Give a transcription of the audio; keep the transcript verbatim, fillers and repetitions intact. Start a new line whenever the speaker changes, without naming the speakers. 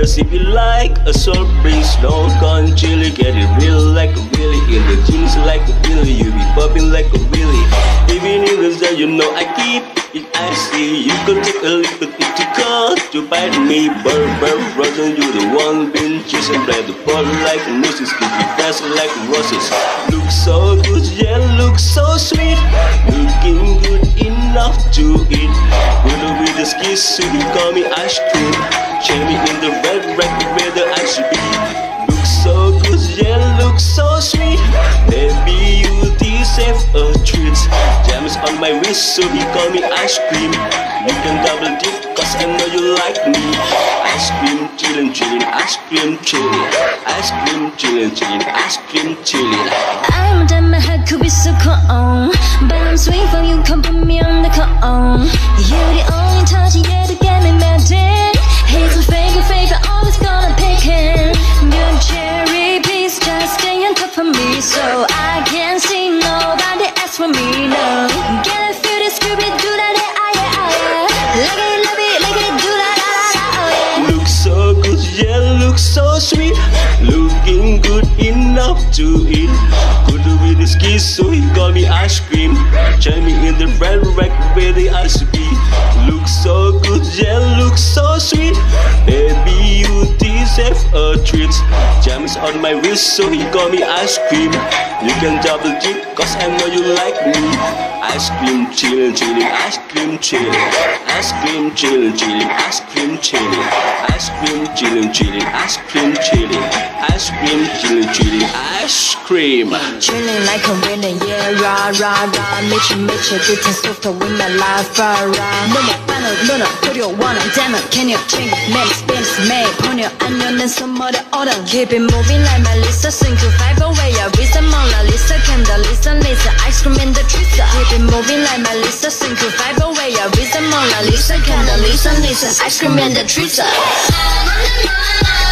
Cause if you like a soft drinks, don't come chilly. Get it real like a Billy. In the jeans like a Billy, you be popping like a Billy. Even in the day, you know I keep it icy. You could take a little bit to cut to bite me. Burr, burr, frozen, you the one been chasing. Play the ball like mooses, keep you fast like roses. Look so good, yeah, look so sweet. Looking good enough to eat. With a with the skis, so you call me ice cream. Check me in the red rack where the ice should be. Look so good, yeah, look so sweet. Baby, you deserve a treat. Gems on my wrist, so you call me ice cream. You can double dip, cause I know you like me. Ice cream, chillin', chillin', ice cream, chillin'. Ice cream, chillin', chillin', ice cream, chillin'.
I'm done, my head could be so cold, but I'm sweet for you, come put me on the cone. You're the only touch, yeah, to get me melted. He's a favorite, favorite, always gonna pick him. Your cherry piece just stay on top of me, so I can't see nobody else for me, no. Get a feel this Scooby, do that, yeah, yeah, yeah. Like it, love it, like it, do that, oh yeah.
Look so good, yeah, look so sweet. Looking good enough to eat. Good with his kiss, so he call me ice cream. Check me in the red rack where the ice be. Look so good, yeah, look so sweet. Baby, you deserve a treat. Gems on my wrist, so he call me ice cream. You can double dip, cause I know you like me. Ice cream, chillin', chillin', ice cream, chillin'. Ice cream, chillin', chillin', ice cream, chillin'. Ice cream, chillin', chillin', ice cream, chillin'. Ice cream, chillin', chillin', ice cream.
Chillin' like a winner, yeah, rah, rah, rah. 미쳐, 미쳐, 끝은 소프트 with my life, rah, rah. 너무 빠져, 너는 그려워는 damn it, can you drink it? Make it spin, make it, 번역 안 여는 선물의 order. Keep it moving like my Lisa, sing to five away, yeah, Risa, Mona Lisa, Kendall, Lisa, Lisa, ice cream in the trees. Keep it moving like my Lisa, sing to five away, yeah, Risa, Mona Lisa, Kendall, Lisa, Lisa, ice cream in the trees.